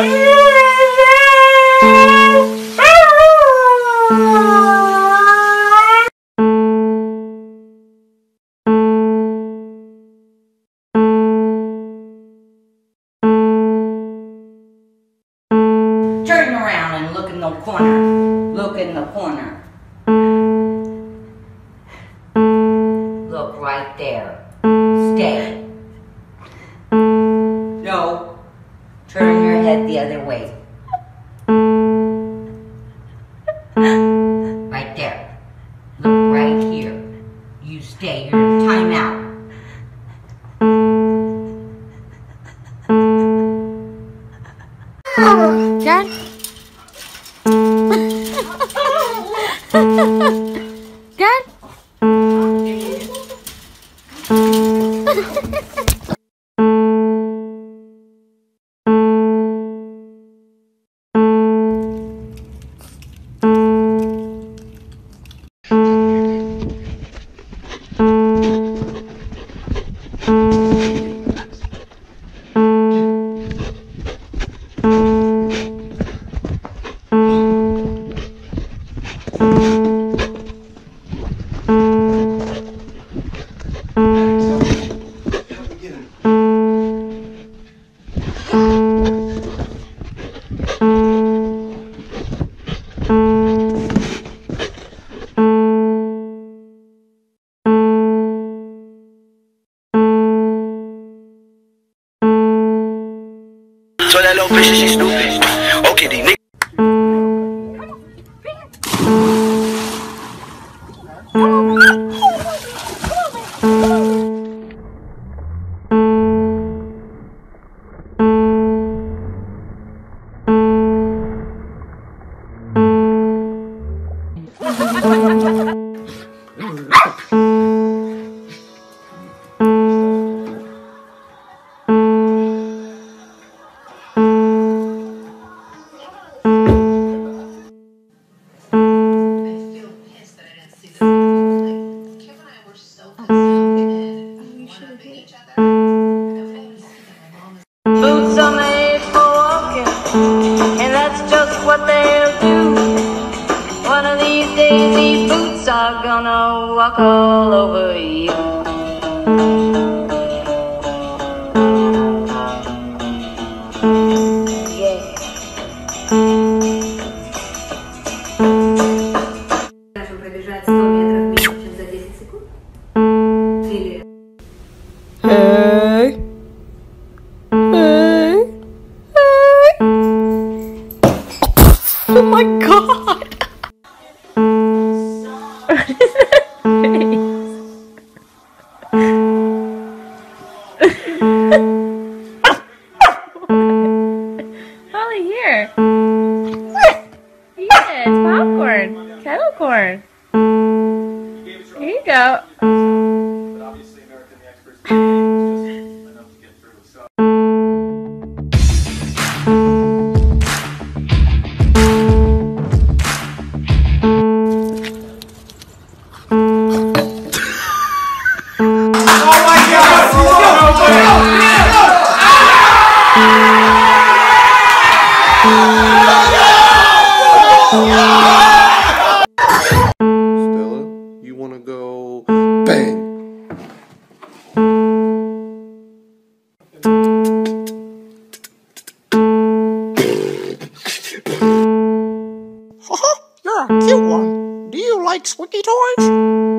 Turn around and look in the corner. Look in the corner. Look right there. Stay. No. Turn your head the other way. Right there. Look right here. You stay. You're in timeout. Dad? Dad? So that little bitch, she stupid. Okay, these niggas. Boots are made for walking, and that's just what they'll do. One of these days, these boots are gonna walk all over you. Yeah. Пробежать 100 метров меньше, чем за 10 секунд? Или... Hey. Hey. Hey. Oh my god. Holly, here. Yeah, it's popcorn. Kettle corn. Here you go. But obviously American the experts was just enough to get through. So Stella, you wanna go bang? You're a cute one. Do you like squeaky toys?